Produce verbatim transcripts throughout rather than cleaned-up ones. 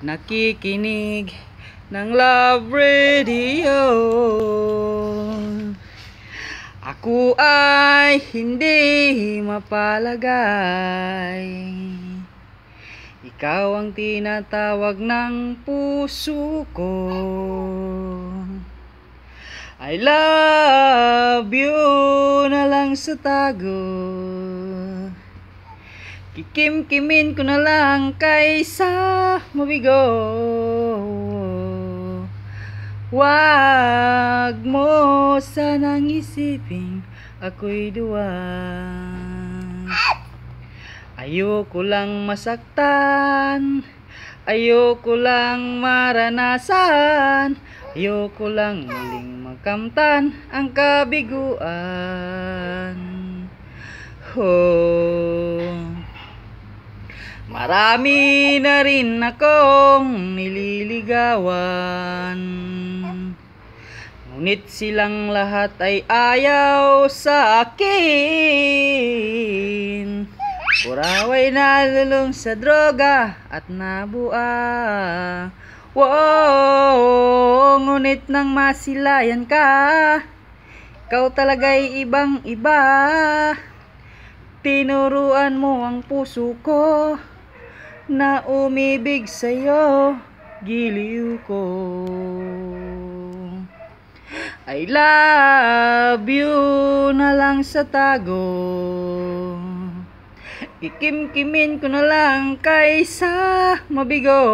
nakikinig ng Love Radio. Ako ay hindi mapalagay, ikaw ang tinatawag ng puso ko. I love you na lang sa tago, kikim-kimin ko na lang kaysa mabigo. Wag mo sanang isipin ako'y duwag. Ayoko lang masaktan, ayoko lang maranasan, ayoko lang muling makamtan ang kabiguan. Oh, marami na rin akong nililigawan, ngunit silang lahat ay ayaw sa akin. Puraway nalulong sa droga at nabua. Wow, ngunit nang masilayan ka, ikaw talaga'y ibang iba. Tinuruan mo ang puso ko na umibig sa'yo, giliw ko. I love you na lang sa tago, ikim-kimin ko na lang kaysa mabigo.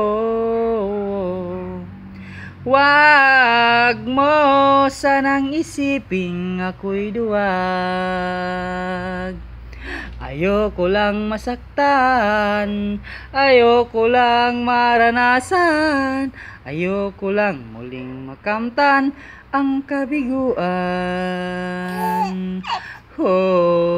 Wag mo sanang isiping ako'y duwag. Ayoko lang masaktan, ayoko lang maranasan, ayoko lang muling makamtan ang kabiguan. Oh.